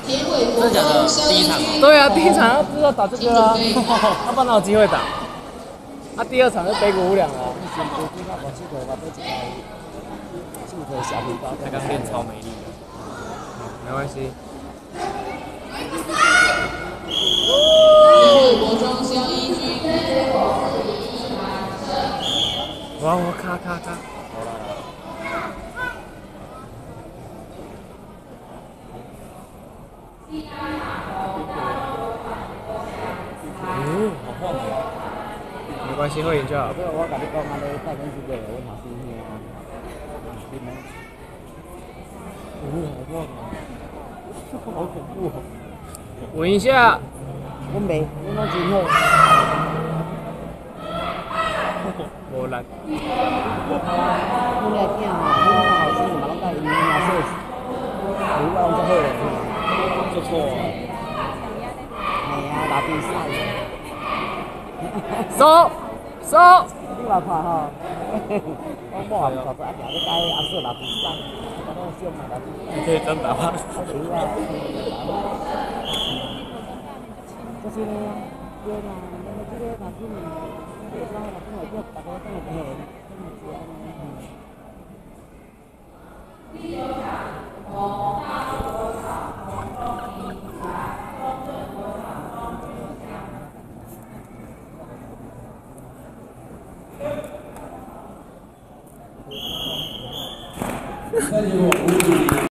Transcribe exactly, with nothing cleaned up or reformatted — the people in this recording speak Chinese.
真的假的？第一场哦。 对啊，第一场要不知道打这个啊，要不然哪有机会打？啊，第二场就北谷无两了。 他刚练超没力的。 没关系。 国中肖一军。 哇，我卡卡卡。 哦，好晃哦。 没关系，会赢就好。 我跟你讲，安尼带跟是个，我嘛新鲜啊。 哦，好晃哦，好恐怖哦。 稳一下。 我袂，我拢真好。 无力。 我俩囝吼，我拢后生嘛，拢甲因阿说，你我拢做好嘞。 做错啊。 系啊，打比赛。 收收。 你话看吼，我某也做做阿行，你甲阿说打比赛，我拢想嘛打比赛。 你可以真打吗？ 对啊，就是呢，对嘛，那么这个打比赛，这个打比赛叫大家都会嘿，都会知安尼。 那结果。